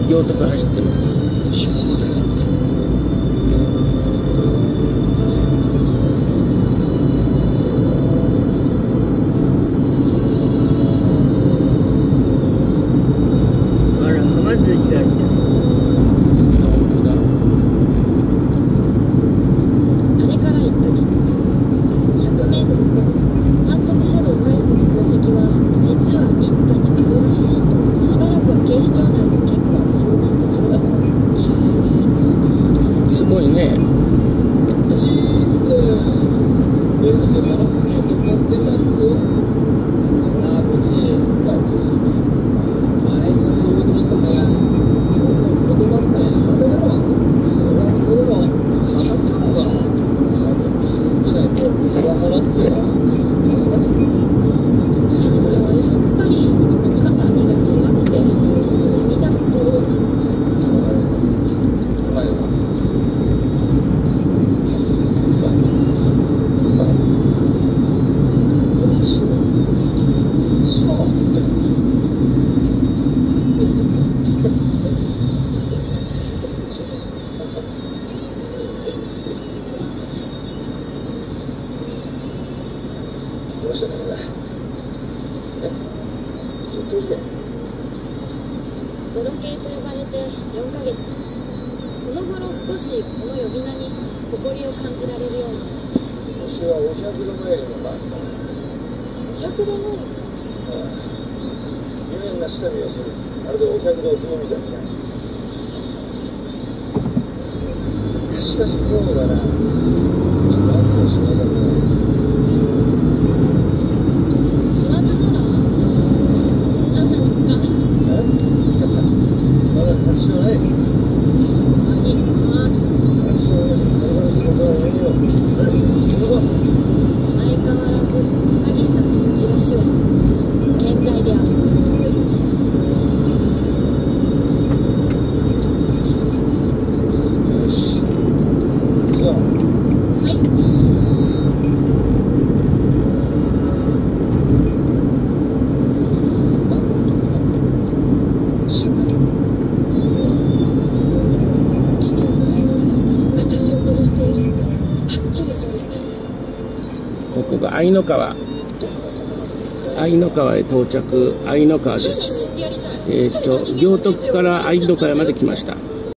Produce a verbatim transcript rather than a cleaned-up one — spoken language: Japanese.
行徳走ってます。 あら、浜釣りがある。 本当だ。 あれからいっかげつ、百面相ファントムシャドウ回復の功績は実は一家にあるらしいと、しばらくは警視庁内で結構な評判です。 すごいね。 どうしたんだろうな。え、そっとりで。 ボロ系と呼ばれてよんかげつ。この頃少しこの呼び名に誇りを感じられるように。 星はお百度参りのマスター。 お百度参り。 ああ、入念な下見をする。まるでお百度を踏むみたいにな。しかし妙だな。マスの仕業だな。 ここが愛の川。愛の川へ到着。愛の川です。えっと、行徳から愛の川まで来ました。